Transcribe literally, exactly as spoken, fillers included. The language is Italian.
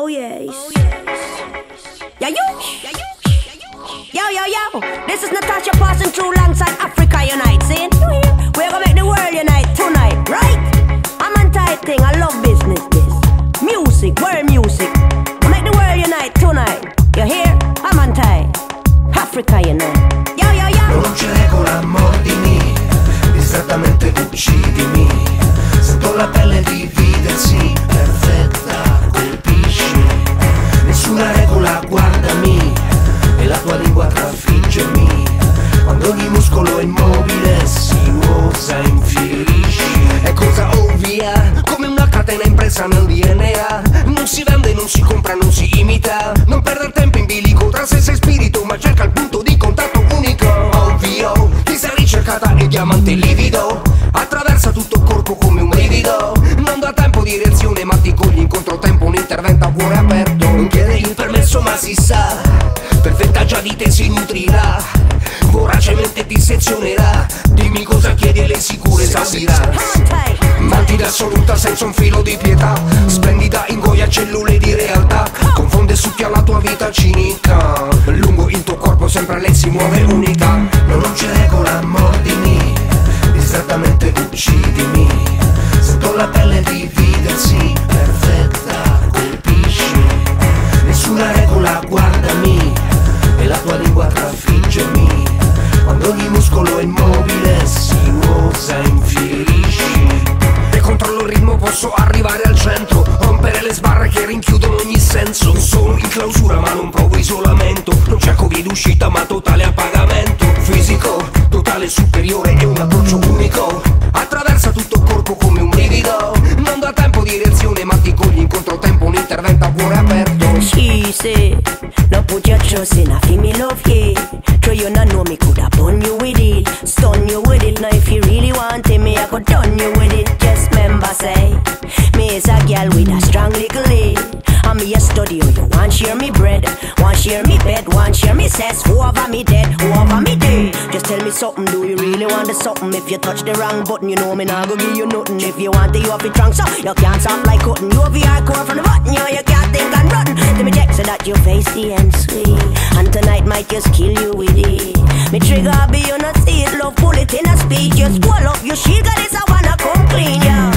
Oh yes. Oh yes. Yeah, you. Yo, yo, yo. This is Natasha passing through alongside Africa Unite. See? We're gonna make the world unite tonight, right? I'm on tight thing. I love business. This music, world music. We'll make the world unite tonight. You hear? I'm on tight. Africa Unite. Yo, yo, yo. Non c'è regola, mordimi. Distrattamente uccidimi. Sento la pelle dividersi. Perfetta, colpisci. Nessuna regola, guardami. E la tua lingua trafiggermi. Quando ogni muscolo è immobile si usa, infierisci. È cosa ovvia, come una catena impressa nel D N A. Non si vende, non si compra, non si imita. Non perdere tempo in bilico tra se sei spirito, ma cerca il punto di contatto unico. Ovvio, ti sei ricercata e diamante livido. Attraversa tutto il corpo come un brivido. Non dà tempo di reazione, ma ti cogli in controtempo. Un intervento a cuore aperto. Non chiede il permesso, ma si sa. Perfetta già di te si nutrirà. Voracemente ti sezionerà. Dimmi cosa chiedi e le sicure esaurirà. Mantida assoluta senza un filo di pietà. Splendida ingoia cellule di realtà. Confonde e succhia la tua vita cinica. Lungo il tuo corpo sempre lei si muove unica. Non c'è regola, mordimi. Distrattamente uccidimi. Sento la pelle dividersi. Perfetta, colpisci. Nessuna regola, guardami. E la tua lingua trafiggermi. Quando ogni muscolo è immobile si usa, infierisci. E controllo il ritmo, posso arrivare al centro. Rompere le sbarre che rinchiudono ogni senso. Sono in clausura ma non provo isolamento. Non cerco via d'uscita ma totale appagamento. Fisico, totale superiore e un approccio unico. Attraversa tutto il corpo come un brivido. Non dà tempo di reazione ma ti cogli in controtempo. Un intervento a cuore aperto. She said, no put your trust in a female love, yeah. Try you not know me coulda burn you with it, stun you with it. Now if you really want it, me I could done you with it. Just remember say, me is a girl with a strong little leg. And me a study you, you want share me bread, want share me bed, want share me sex. Who over me dead, who over me dead. Just tell me something, do you really want the something? If you touch the wrong button, you know me not go give you nothing. If you want it, you have it drunk, so you can't stop like cutting. You have your core from the button, you, you can't think and run. Let me check so that you facey and sweet. And tonight might just kill you with it. Me trigger be you not see it, love pull it in a speed. Just pull up your shield, cause this I wanna come clean, yeah.